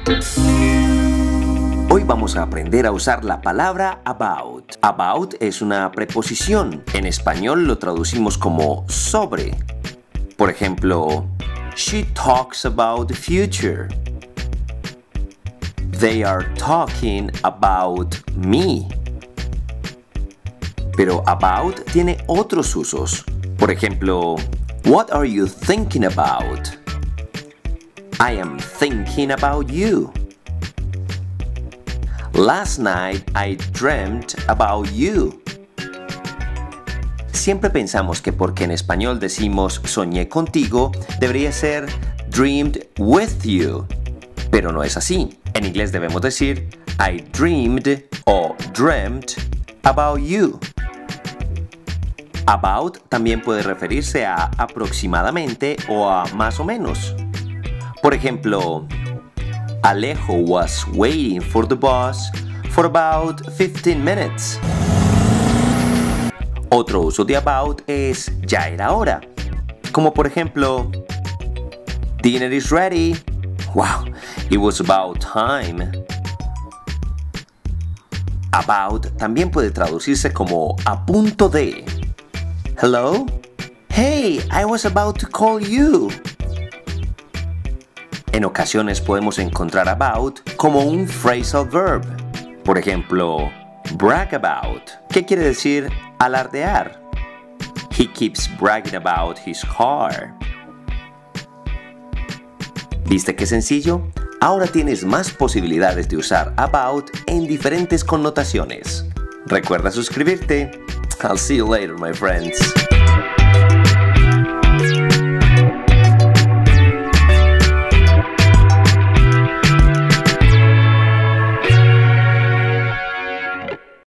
Hoy vamos a aprender a usar la palabra about. About es una preposición. En español lo traducimos como sobre. Por ejemplo, she talks about the future. They are talking about me. Pero about tiene otros usos. Por ejemplo, what are you thinking about? I am thinking about you. Last night I dreamt about you. Siempre pensamos que porque en español decimos soñé contigo, debería ser dreamed with you. Pero no es así. En inglés debemos decir I dreamed o dreamt about you. About también puede referirse a aproximadamente o a más o menos. Por ejemplo, Alejo was waiting for the bus for about 15 minutes. Otro uso de about es ya era hora. Como por ejemplo, dinner is ready. Wow, it was about time. About también puede traducirse como a punto de. Hello? Hey, I was about to call you. En ocasiones podemos encontrar about como un phrasal verb. Por ejemplo, brag about, ¿qué quiere decir alardear? He keeps bragging about his car. ¿Viste qué sencillo? Ahora tienes más posibilidades de usar about en diferentes connotaciones. Recuerda suscribirte. I'll see you later, my friends.